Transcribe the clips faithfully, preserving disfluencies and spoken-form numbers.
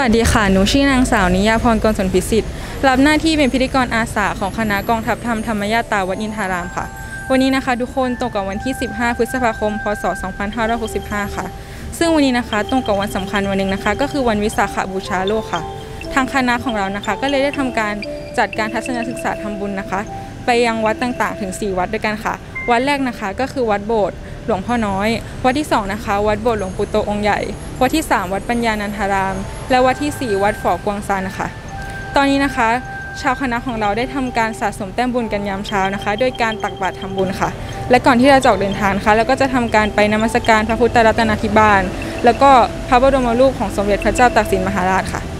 วัสดีค่ะหนูชื่อนางสาวนิยาพรกรสนพิสิทธิ์รับหน้าที่เป็นพิธีกรอาสาของคณะกองทัพธรรมธรรมญาตราวัดอินทารามค่ะวันนี้นะคะทุกคนตรงกับวันที่สิบห้าพฤษภาคมพศสองพันห้าร้อยหกสิบห้าค่ะซึ่งวันนี้นะคะตรงกับวันสำคัญวันหนึ่งนะคะก็คือวันวิสาขบูชาโลกค่ะทางคณะของเรานะคะก็เลยได้ทำการจัดการทัศนศึกษาทำบุญนะคะไปยังวัดต่างๆถึงสี่วัดด้วยกันค่ะวัดแรกนะคะก็คือวัดโบสถ์หลวงพ่อน้อยวัดที่สองนะคะวัดโบสถ์หลวงปู่โตองค์ใหญ่วัดที่สามวัดปัญญานันทารามและวัดที่สี่วัดฝอกวางซานนะคะตอนนี้นะคะชาวคณะของเราได้ทำการสะสมแต้มบุญกันยามเช้านะคะโดยการตักบาตรทำบุญค่ะและก่อนที่เราจะออกเดินทางนะคะเราก็จะทำการไปนมัสการพระพุทธรัตนธิบาลแล้วก็พระบรมรูปของสมเด็จพระเจ้าตากสินมหาราชค่ะ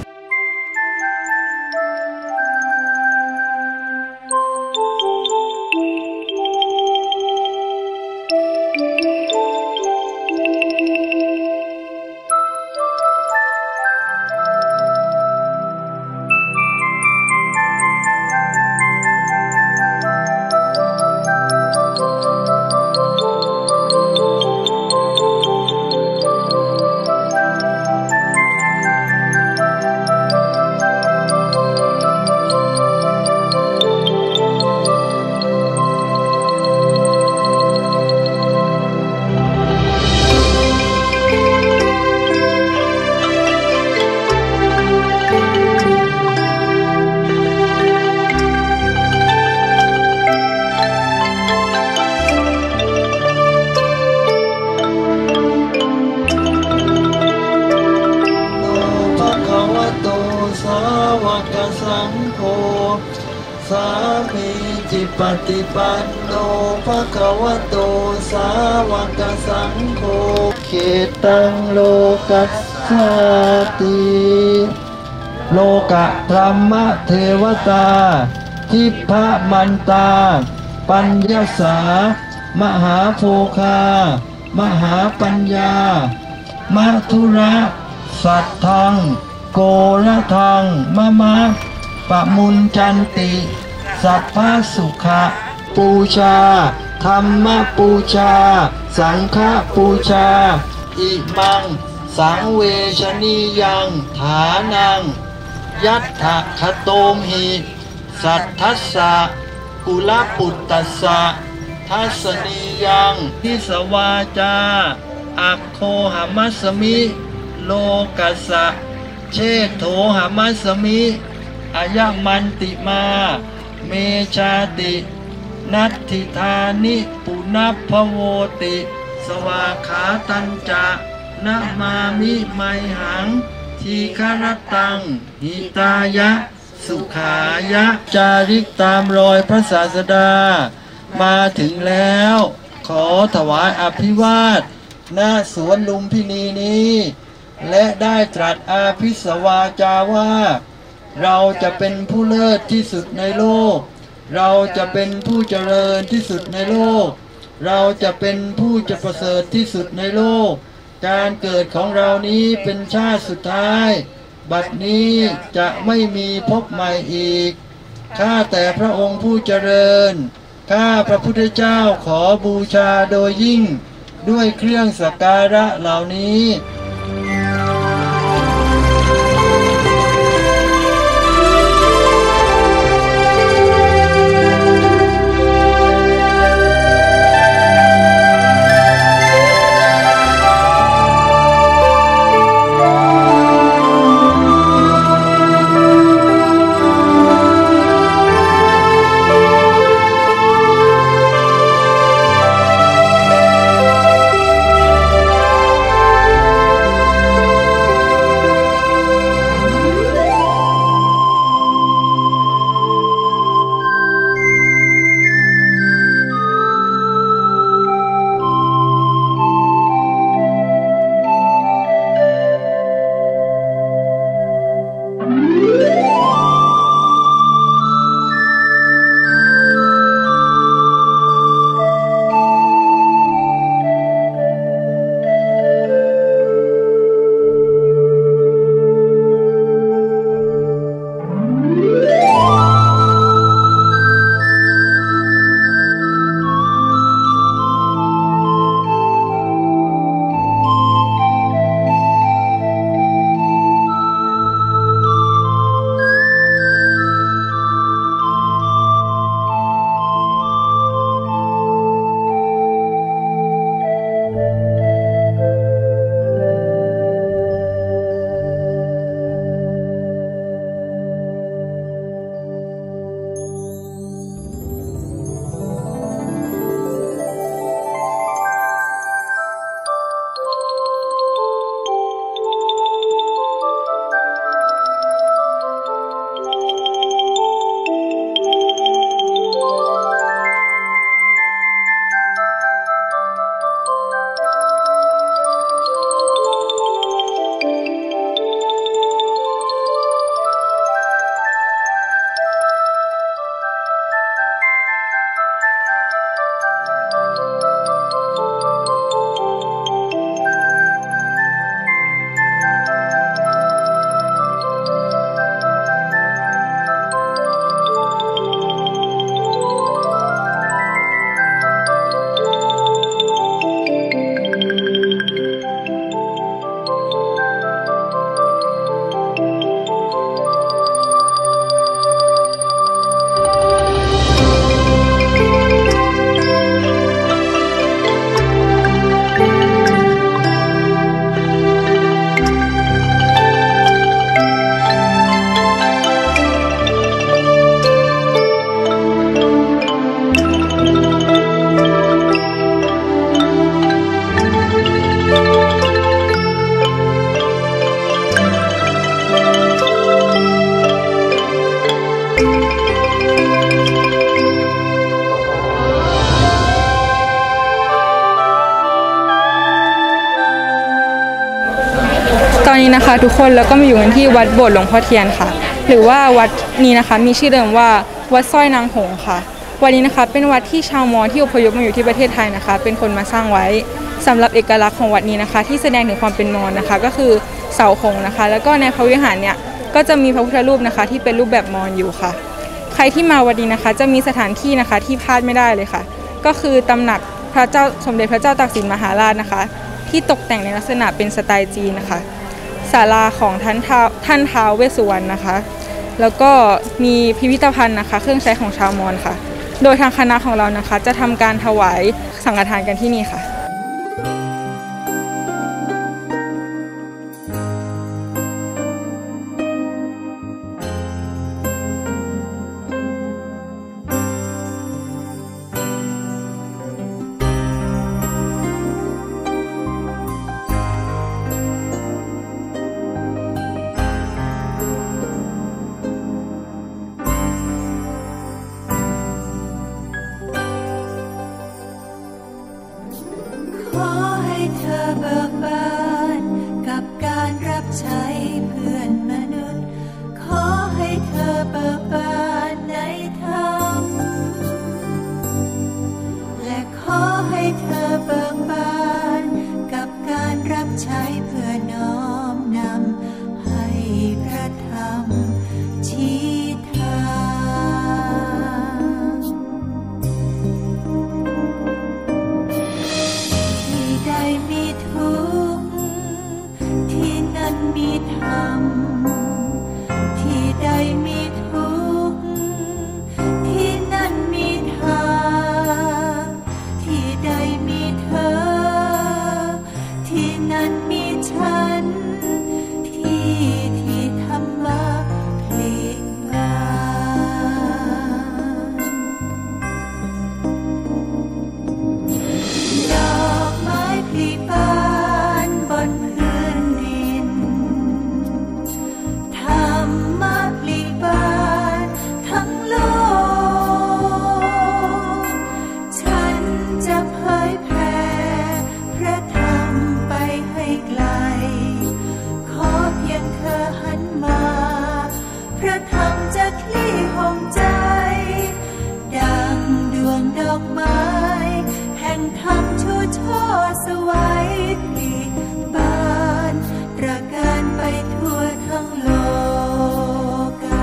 สังโฆสามีจิปฏิปันโนภะคะวะโตสาวกสังโฆเขตังโลกัสสาติโลกะธรรมเทวตาทิพมันตาปัญญาสามหาโภคามหาปัญญามัทุระสัตทังโกรทังมะมะปะมุนจันติสัพพสุขะปูชาธรรมปูชาสังฆปูชาอิมังสังเวชนียังฐานังยัตถะคโตมหิสัทธัสสะกุลปุตตัสสะทัสนียังทิสวาจาอัคโคหมัสมิโลกัสสะเชโถหมัสมิอายมันติมาเมชาตินัตถิธานิปุนัพพโวติสวาขาตัญจะนะมามิไมหังทีฆรตังหิตายะสุขายะจาริกตามรอยพระศาสดามาถึงแล้วขอถวายอภิวาทณสวนลุมพินีนี้และได้ตรัสอาภิสวาจาว่าเราจะเป็นผู้เลิศที่สุดในโลกเราจะเป็นผู้เจริญที่สุดในโลกเราจะเป็นผู้จะประเสริฐที่สุดในโลกการเกิดของเรานี้เป็นชาติสุดท้ายบัดนี้จะไม่มีพบใหม่อีกข้าแต่พระองค์ผู้เจริญข้าพระพุทธเจ้าขอบูชาโดยยิ่งด้วยเครื่องสักการะเหล่านี้ค่ะทุกคนแล้วก็มาอยู่กันที่วัดโบสถ์หลวงพ่อเทียนค่ะหรือว่าวัดนี้นะคะมีชื่อเดิมว่าวัดสร้อยนางหงส์ค่ะวัดนี้นะคะเป็นวัดที่ชาวมอญที่อพยพมาอยู่ที่ประเทศไทยนะคะเป็นคนมาสร้างไว้สำหรับเอกลักษณ์ของวัดนี้นะคะที่แสดงถึงความเป็นมอญนะคะก็คือเสาหงส์นะคะแล้วก็ในพระวิหารเนี่ยก็จะมีพระพุทธรูปนะคะที่เป็นรูปแบบมอญอยู่ค่ะใครที่มาวัดนี้นะคะจะมีสถานที่นะคะที่พลาดไม่ได้เลยค่ะก็คือตำหนักพระเจ้าสมเด็จพระเจ้าตากสินมหาราชนะคะที่ตกแต่งในลักษณะเป็นสไตล์จีนนะคะศาลาของท่านท้าวท่านท้าวเวสสุวรรณนะคะแล้วก็มีพิพิธภัณฑ์นะคะเครื่องใช้ของชาวมอญค่ะโดยทางคณะของเรานะคะจะทำการถวายสังฆทานกันที่นี่ค่ะขอให้เธอเบิกบานกับการรับใช้เพื่อนมนุษย์ขอให้เธอเบิกบานในธรรมและขอให้เธอเบิกบานกับการรับใช้เพื่อน้อมนำให้พระธรรมชี้ทางที่ใดมีทุกข์ที่นั่นมีธรรมที่ใดมีทุกข์ที่นั่นมีทางที่ใดมีเธอที่นั่นมีฉันที่ที่ธรรมะพลิกบานดอกไม้พลิบานบนพื้นดินธรรมะพลิบานทั้งโลกฉันจะเผยแผ่พระธรรมไปให้ไกลขอเพียงเธอหันมาพระธรรมจะคลี่ห่มใจดังดวงดอกไม้แห่งธรรมชูช่อสวัยพลิบานตระการไปทั่วทั้งโลกา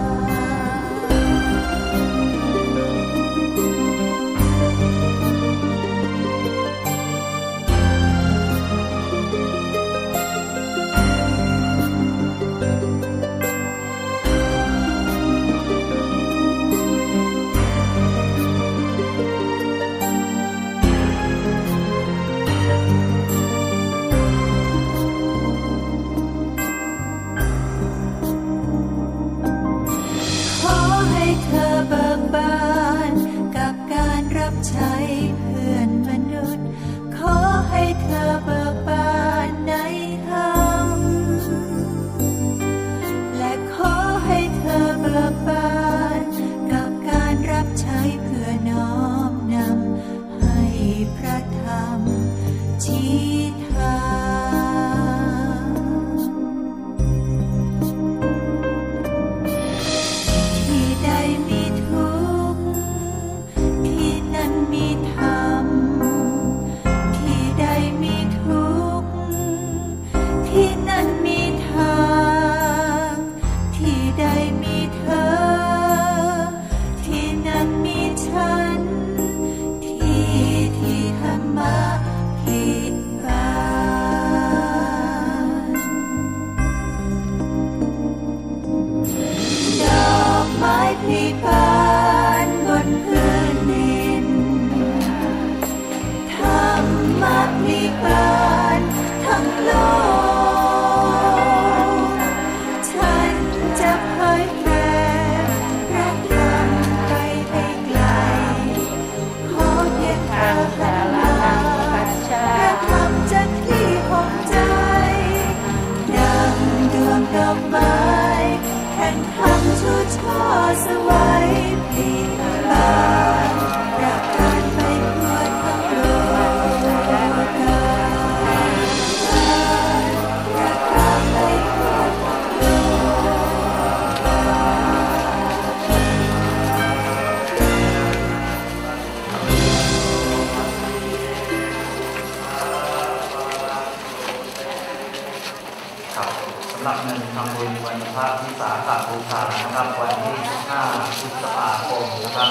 ขอให้เธอเบิกบานกับการรับใช้เพื่อนมนุษย์ขอให้เธอเบิกบานในธรรมและขอให้เธอเบิกบานกับการรับใช้เพื่อน้อมนำให้พระธรรมชี้ทางที่ใดมีทุกข์ที่นั่นมีธรรมที่ใดมีทุกข์ที่นั่นมีทางที่ใดมีเธอที่นั่นมีฉันที่ที่ธรรมะพลิบานดอกไม้พลิบานบนพื้นดินธรรมะพลิบานทั้งโลกฉันจะเผยแผ่พระธรรมไปให้ไกลขอเพียงเธอหันมาพระธรรมจะคลี่ห่มใจดังดวงดอกไม้แห่งธรรมชูช่อสวัยพลิบานประกาศไปทั่วทั้งโลกาำบุญวันพระวิสาขบูชานะครับวันที่สิบห้าพฤษภาคมนะครับ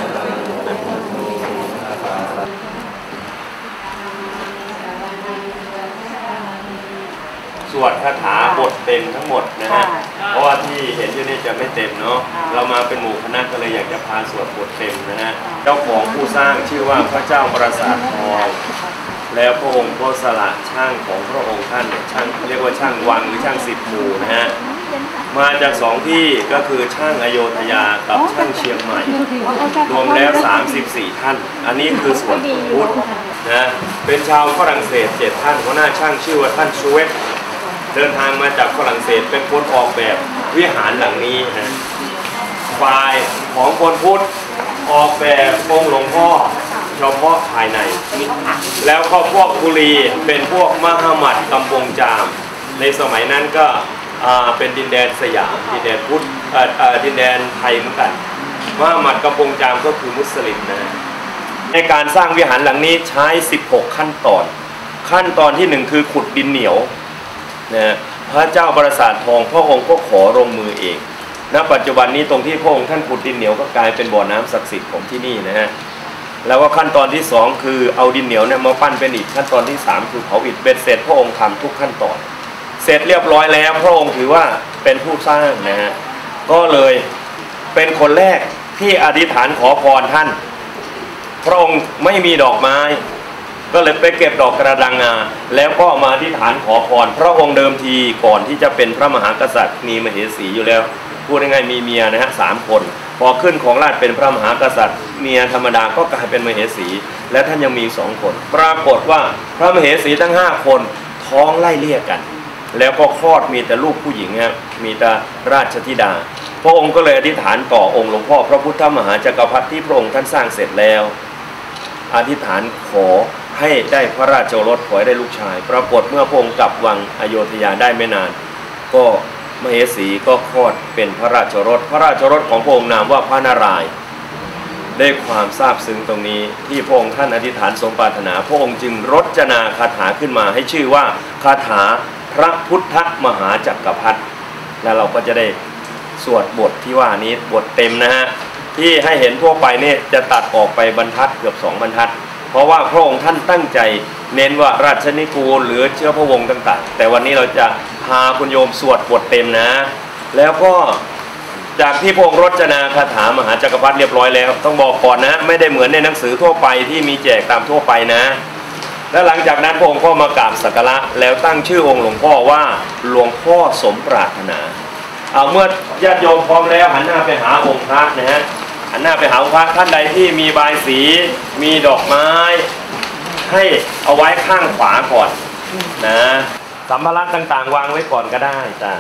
สวดคาถาบทเต็มทั้งหมดนะฮะเพราะว่าที่เห็นอยู่นี่จะไม่เต็มเนาะเรามาเป็นหมู่คณะก็เลยอยากจะพาสวดบทเต็มนะฮะเจ้าของผู้สร้างชื่อว่าพระเจ้าปราสาททองแล้วพระองค์ก็สละช่างของพระองค์ท่านช่างเรียกว่าช่างวังหรือช่างสิบหมู่นะฮะมาจากสองที่ก็คือช่างอโยธยากับช่างเชียงใหม่รวมแล้วสามสิบสี่ท่านอันนี้คือส่วนพุทธนะเป็นชาวฝรั่งเศสเจ็ดท่านหัวหน้าช่างชื่อว่าท่านชูเวตเดินทางมาจากฝรั่งเศสเป็นคนออกแบบวิหารหลังนี้นะฝ่ายของคนพุทธออกแบบองค์หลวงพ่อเฉพาะภายในแล้วก็พวกกุลีเป็นพวกมหามัดกำปงจามในสมัยนั้นก็เป็นดินแดนสยามดินแดนพุทธดินแดนไทยเหมือนกันมหามัดกำปงจามก็คือมุสลิมนะในการสร้างวิหารหลังนี้ใช้สิบหกขั้นตอนขั้นตอนที่หนึ่งคือขุดดินเหนียวนะพระเจ้าปราสาททองพระองค์ก็ขอลงมือเองณปัจจุบันนี้ตรงที่พระองค์ท่านขุดดินเหนียวก็กลายเป็นบ่อน้ำศักดิ์สิทธิ์ของที่นี่นะฮะแล้วก็ขั้นตอนที่สองคือเอาดินเหนียวเนี่ยมาปั้นเป็นอิฐขั้นตอนที่สามคือเผาอิฐเบ็ดเสร็จพระองค์ทำทุกขั้นตอนเสร็จเรียบร้อยแล้วพระองค์ถือว่าเป็นผู้สร้างนะฮะก็เลยเป็นคนแรกที่อธิษฐานขอพรท่านพระองค์ไม่มีดอกไม้ก็เลยไปเก็บดอกกระดังงาแล้วก็มาอธิษฐานขอพรพระองค์เดิมทีก่อนที่จะเป็นพระมหากษัตริย์มีมเหสีอยู่แล้วพูดง่ายๆมีเมียนะฮะสามคนพอขึ้นของราชเป็นพระมหากษัตริย์เมียธรรมดาก็กลายเป็นมเหสีและท่านยังมีสองคนปรากฏว่าพระมเหสีทั้งห้าคนท้องไล่เลี่ยกันแล้วก็คลอดมีแต่ลูกผู้หญิงครับมีแต่ราชธิดาพระองค์ก็เลยอธิษฐานต่อองค์หลวงพ่อพระพุทธมหาจักรพรรดิที่พระองค์ท่านสร้างเสร็จแล้วอธิษฐานขอให้ได้พระราชโอรสขอให้ได้ลูกชายปรากฏเมื่อพระองค์กลับวังอโยธยาได้ไม่นานก็มเหสีก็คลอดเป็นพระราชโอรสพระราชโอรสของพระองค์นามว่าพระนารายณ์ได้ความซาบซึ้งตรงนี้ที่พระองค์ท่านอธิษฐานสมปรารถนาพระองค์จึงรจนาคาถาขึ้นมาให้ชื่อว่าคาถาพระพุทธมหาจักรพรรดิแล้วเราก็จะได้สวดบทที่ว่านี้บทเต็มนะฮะที่ให้เห็นทั่วไปเนี่ยจะตัดออกไปบรรทัดเกือบสองบรรทัดเพราะว่าพระองค์ท่านตั้งใจเน้นว่าราชนิกูลหรือเชื้อพระวงศ์ต่างๆแต่วันนี้เราจะพาคุณโยมสวดบทเต็มนะแล้วก็จากที่พระองค์รจนาคาถามหาจักรพรรดิเรียบร้อยแล้วต้องบอกก่อนนะไม่ได้เหมือนในหนังสือทั่วไปที่มีแจกตามทั่วไปนะและหลังจากนั้นพระองค์ก็มากราบสักการะแล้วตั้งชื่อองค์หลวงพ่อว่าหลวงพ่อสมปรารถนาเอาเมื่อญาติโยมพร้อมแล้วหันหน้าไปหาองค์พระนะฮะหันหน้าไปหาองค์พระท่านใดที่มีบายสีมีดอกไม้ให้เอาไว้ข้างขวาก่อนนะสัมภาระต่างๆวางไว้ก่อนก็ได้จ้ะ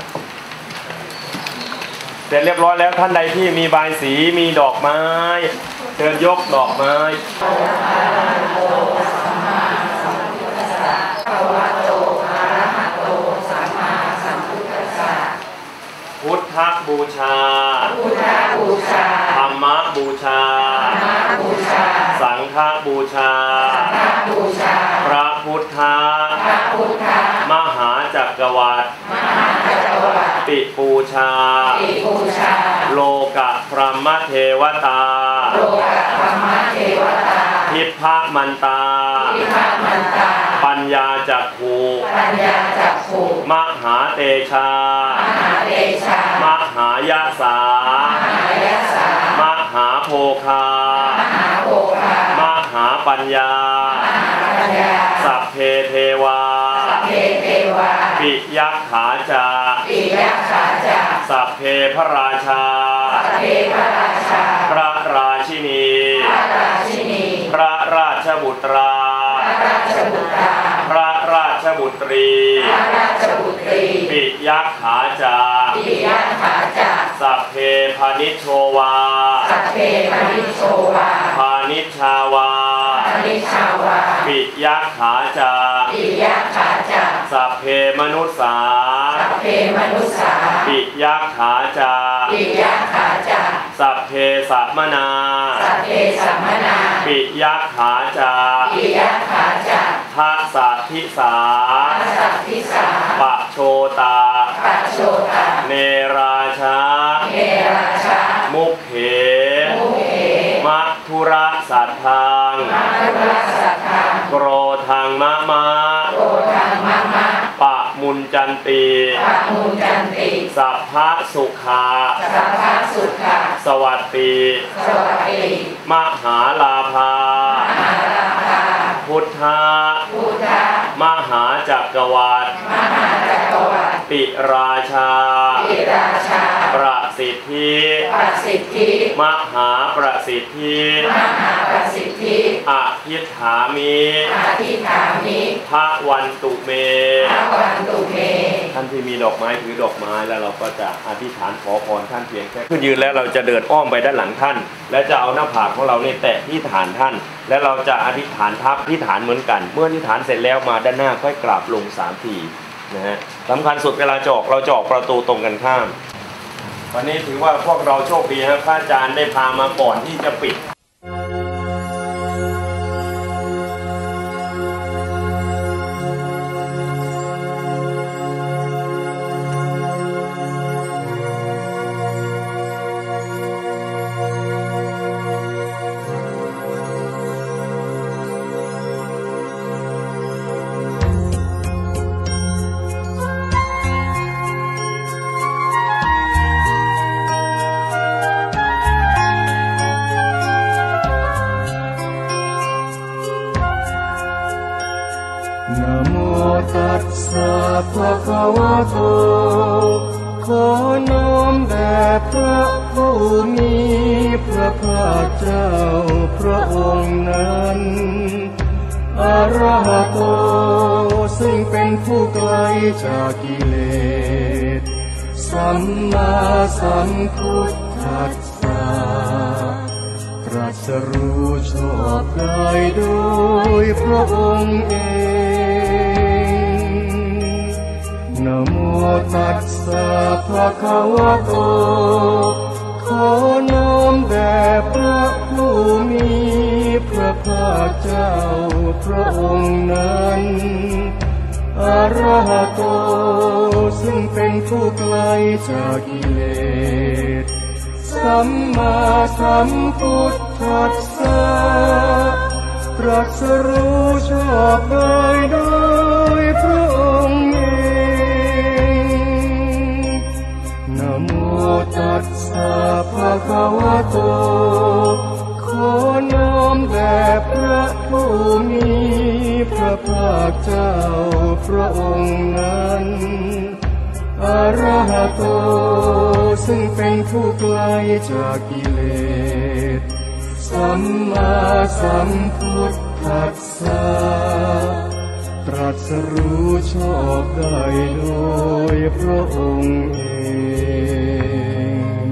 เสร็จเรียบร้อยแล้วท่านใดที่มีบายสีมีดอกไม้เชิญยกดอกไม้พุทธบูชาธรรมบูชาสังฆบูชาพระพุทธมหาจักรวรรดิปิปูชาโลกะพรหมเทวตาทิพะมันตาปัญญาจักขุมหาเตชามหายะสามหาโภคามหาปัญญาสัพเพเทวาปิยัคขาจาสัพเพพระราชาพระราชินีพระราชบุตราพระราชบุตรีปิยัคขาจาสัพเพพานิชโชวาพานิชชาวาปิยัคขาจาสัพเพมนุสสาปิยัคขาจาสัพเพสัมมนาปิยัคขาจาทัสสะทิสาปะโชตาปัจโชตาเนราชาเนราชามุขเหมุขเหมัทุระสัทธังมัทุระสัทธังโกรธังมะมะโกรธังมะมะปะมุนจันติปะมุนจันติสัพพะสุขาสัพพะสุขาสวัสติสวัสติมหาลาภามหาลาภาพุทธะพุทธะมหาจักรวรรดิมหาจักรวรรดิปิราชาปิราชาประสิทธิประสิทธิมหาประสิทธิมหาประสิทธิอธิษฐามิอธิษฐามิภวันตุเมภวันตุเมท่านที่มีดอกไม้ถือดอกไม้แล้วเราก็จะอธิษฐานขอพรท่านเพียงแค่ขึ้นยืนแล้วเราจะเดินอ้อมไปด้านหลังท่านและจะเอาหน้าผากของเราเนี่ยแตะที่ฐานท่านและเราจะอธิษฐานทับที่ฐานเหมือนกันเมื่ออธิษฐานเสร็จแล้วมาด้านหน้าค่อยกราบลงสามทีนะฮะสำคัญสุดเวลาจอกเราจอกประตูตรงกันข้ามวันนี้ถือว่าพวกเราโชคดีครับพระอาจารย์ได้พามาก่อนที่จะปิดนะโมตัสสะภะคะวะโตขอน้อมแด่พระผู้มีพระภาคเจ้าพระองค์นั้นอะระหะโตซึ่งเป็นผู้ไกลจากกิเลสสัมมาสัมพุทธัสสะตรัสรู้ชอบได้โดยพระองค์เองนะโมตัสสะภะคะวะโตขอน้อมแด่พระผู้มีพระภาคเจ้าพระองค์นั้นอะระหะโตซึ่งเป็นผู้ไกลจากกิเลสสัมมาสัมพุทธัสสะตรัสรู้ชอบได้โดยพระองค์เองนะโมตัสสะภะคะวะโตขอน้อมแด่พระผู้มีพระภาคเจ้าพระองค์นั้นอะระหะโตซึ่งเป็นผู้ไกลจากกิเลสสัมมาสัมพุทธัสสะตรัสรู้ชอบได้โดยพระองค์เอง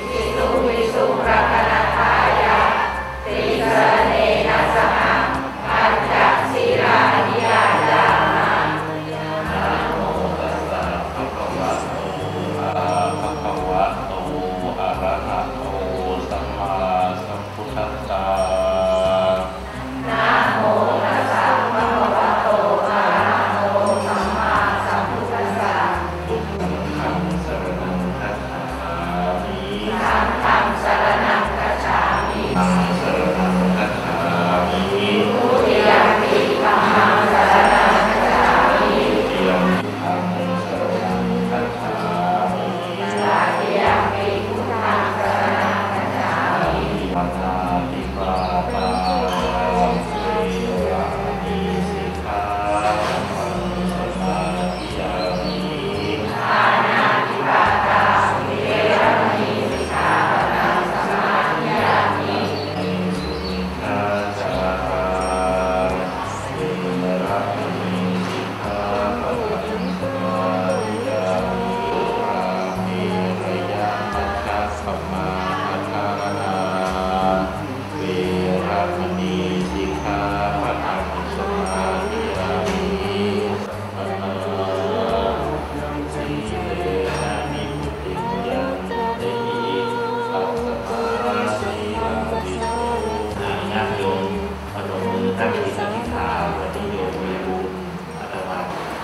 ป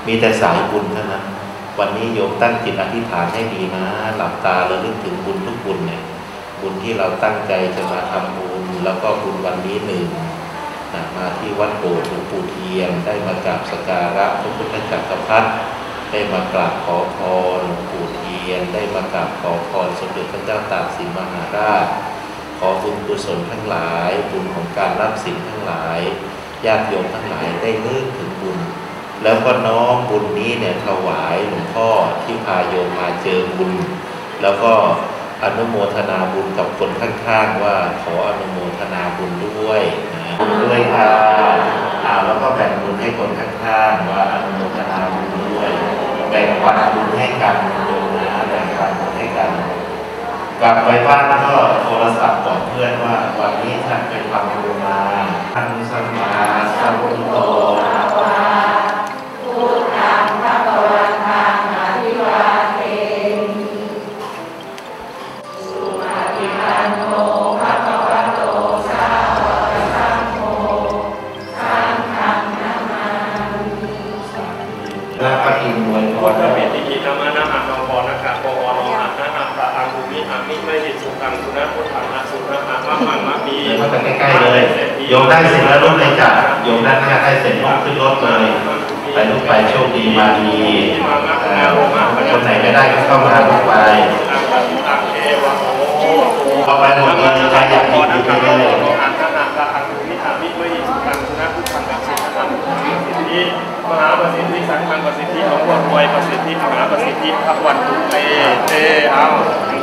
มีแต่สายบุญเท่านั้นวันนี้โยมตั้งจิตอธิษฐานให้ดีนะหลับตาแล้วนึกถึงบุญทุกบุญเนี่ยบุญที่เราตั้งใจจะมาทำบุญแล้วก็บุญวันนี้หนึ่งมาที่วัดโบสถ์หลวงปู่เทียนได้มากราบสักการะพระพุทธจักรพรรดิได้มากราบขอพรหลวงปู่เทียนได้มากราบขอพรสมเด็จพระเจ้าตากสินมหาราชขอบุญกุศลทั้งหลายบุญของการรับศีลทั้งหลายญาติโยมทั้งหลายได้นึกถึงบุญแล้วก็น้อมบุญนี้เนี่ยถวายหลวงพ่อที่พาโยมมาเจอบุญแล้วก็อนุโมทนาบุญกับคนข้างๆว่าขออนุโมทนาบุญด้วยนะบุญด้วยค่ะอ่าแล้วก็แบ่งบุญให้คนข้างๆว่าอนุโมทนาบุญด้วยแบ่งปันบุญให้กันโยมนะแบ่งปันบุญให้กันกลับไปบ้านก็โทรศัพท์บอกเพื่อนว่าวันนี้ท่านไปทำบุญมาท่านสมมาสัมพุทโธพุทธังภควตังอภิวาเทมิสุปฏิปันโนภควโตสาวกสังโฆสังฆังนามามิและปฏิมวยพวัรฏเมติกินามานะหังนอนะกะโกอโนหะนะหะปะอังคุมิอามิไม่หิสุตังสุนะพุทธังอสุนะหะมะมังมะมีมาใกล้ๆเลยโยมได้เสร็จแล้วรถเลยจ้ะโยมด้านหน้าได้เสร็จลุกขึ้นรถเลยไปลุกไปโชคดีมาดีคนไหนไม่ได้ก็เข้ามาลุกไปพอไปหมดเลยใครอยากกินดีไปเลยมหาประสิทธิสังฆังประสิทธิของวัดรวยประสิทธิมหาประสิทธิพระวันตุเตเตเอา